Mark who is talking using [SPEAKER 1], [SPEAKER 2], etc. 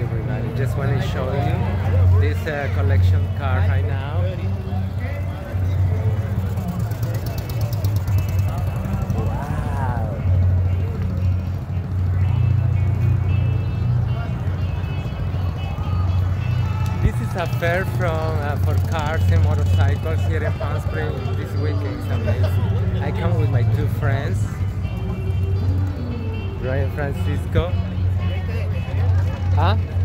[SPEAKER 1] everybody. Just want to show you this collection car right now. Wow! This is a fair for cars and motorcycles here in Palm Springs this weekend. It's amazing. I come with my two friends, Brian Francisco. Huh?